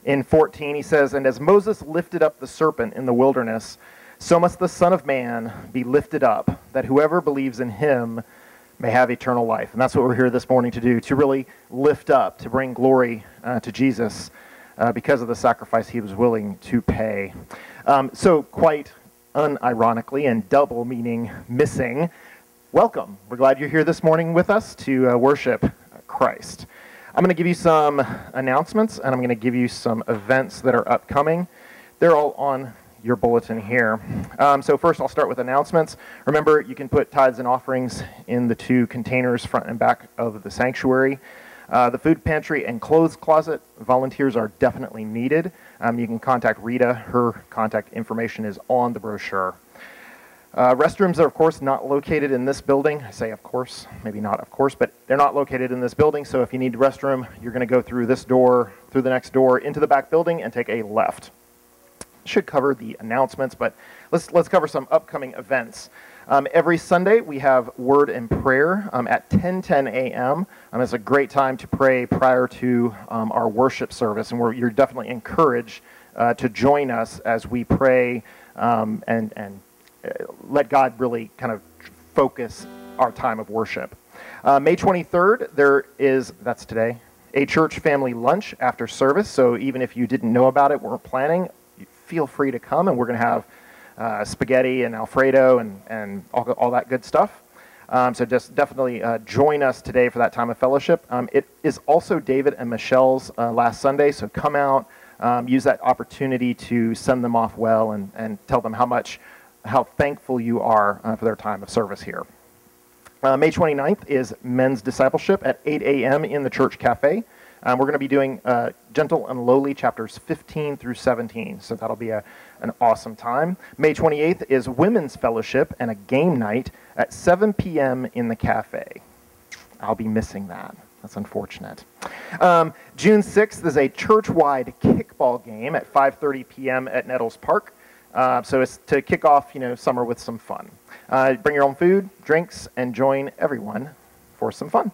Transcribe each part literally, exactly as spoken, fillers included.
In fourteen, he says, "And as Moses lifted up the serpent in the wilderness, so must the Son of Man be lifted up, that whoever believes in him may have eternal life." And that's what we're here this morning to do, to really lift up, to bring glory uh, to Jesus uh, because of the sacrifice he was willing to pay. Um, so quite unironically and double meaning missing, welcome. We're glad you're here this morning with us to uh, worship Christ. I'm going to give you some announcements, and I'm going to give you some events that are upcoming. They're all on your bulletin here. Um, so first I'll start with announcements. Remember, you can put tithes and offerings in the two containers front and back of the sanctuary. Uh, the food pantry and clothes closet, volunteers are definitely needed. Um, you can contact Rita. Her contact information is on the brochure. Uh, restrooms are, of course, not located in this building. I say, of course, maybe not, of course, but they're not located in this building. So if you need a restroom, you're going to go through this door, through the next door, into the back building, and take a left. Should cover the announcements, but let's let's cover some upcoming events. Um, every Sunday we have Word and Prayer um, at ten ten a m Um, it's a great time to pray prior to um, our worship service, and we're, you're definitely encouraged uh, to join us as we pray um, and and uh, let God really kind of focus our time of worship. Uh, May twenty-third, there is that's today a church family lunch after service. So even if you didn't know about it, weren't planning, feel free to come, and we're going to have uh, spaghetti and Alfredo and, and all, all that good stuff. Um, so just definitely uh, join us today for that time of fellowship. Um, it is also David and Michelle's uh, last Sunday, so come out, um, use that opportunity to send them off well and, and tell them how much, how thankful you are uh, for their time of service here. Uh, May twenty-ninth is Men's Discipleship at eight a m in the church cafe. Um, we're going to be doing uh, Gentle and Lowly chapters fifteen through seventeen, so that'll be a, an awesome time. May twenty-eighth is Women's Fellowship and a game night at seven p m in the cafe. I'll be missing that. That's unfortunate. Um, June sixth is a church-wide kickball game at five thirty p m at Nettles Park. Uh, so it's to kick off, you know, summer with some fun. Uh, bring your own food, drinks, and join everyone for some fun.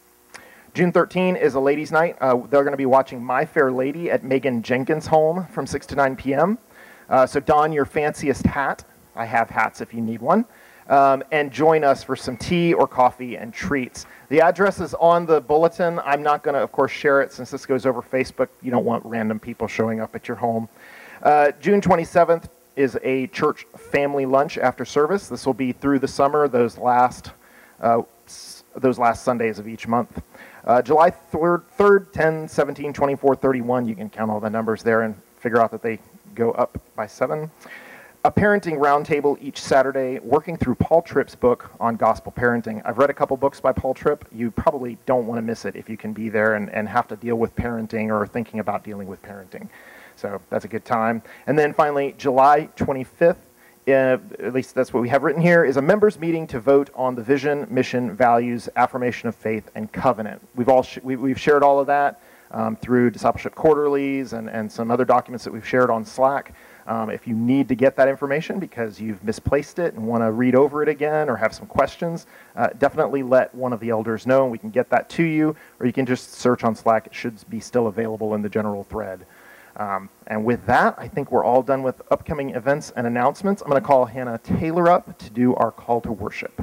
June thirteenth is a ladies' night. Uh, they're going to be watching My Fair Lady at Megan Jenkins' home from six to nine p m Uh, so don your fanciest hat. I have hats if you need one. Um, and join us for some tea or coffee and treats. The address is on the bulletin. I'm not going to, of course, share it since this goes over Facebook. You don't want random people showing up at your home. Uh, June twenty-seventh is a church family lunch after service. This will be through the summer, those last, uh, those last Sundays of each month. Uh, July third, tenth, seventeenth, twenty-fourth, thirty-first, you can count all the numbers there and figure out that they go up by seven. A parenting roundtable each Saturday, working through Paul Tripp's book on gospel parenting. I've read a couple books by Paul Tripp. You probably don't want to miss it if you can be there and, and have to deal with parenting or thinking about dealing with parenting. So that's a good time. And then finally, July twenty-fifth, Uh, at least that's what we have written here, is a members meeting to vote on the vision, mission, values, affirmation of faith, and covenant. We've all sh we, we've shared all of that um, through discipleship quarterlies and, and some other documents that we've shared on Slack. Um, if you need to get that information because you've misplaced it and want to read over it again or have some questions, uh, definitely let one of the elders know and we can get that to you, or you can just search on Slack. It should be still available in the general thread. Um, and with that, I think we're all done with upcoming events and announcements. I'm going to call Hannah Taylor up to do our call to worship.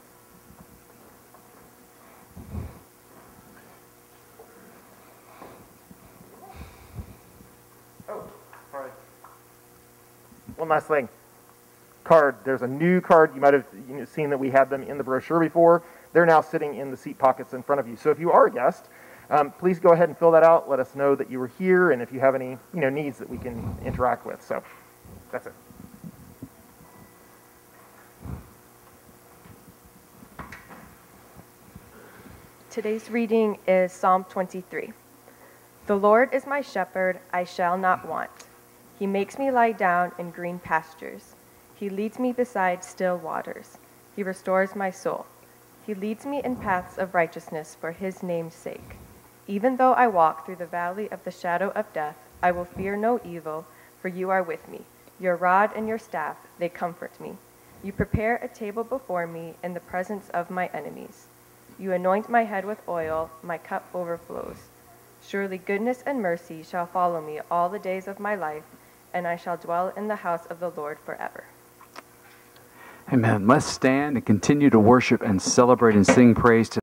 Oh, sorry. One last thing. Card. There's a new card. You might have seen that we had them in the brochure before. They're now sitting in the seat pockets in front of you. So if you are a guest, Um, please go ahead and fill that out. Let us know that you were here, and if you have any, you know, needs that we can interact with. So, that's it. Today's reading is Psalm twenty-three. The Lord is my shepherd; I shall not want. He makes me lie down in green pastures. He leads me beside still waters. He restores my soul. He leads me in paths of righteousness for his name's sake. Even though I walk through the valley of the shadow of death, I will fear no evil, for you are with me. Your rod and your staff, they comfort me. You prepare a table before me in the presence of my enemies. You anoint my head with oil, my cup overflows. Surely goodness and mercy shall follow me all the days of my life, and I shall dwell in the house of the Lord forever. Amen. Let's stand and continue to worship and celebrate and sing praise to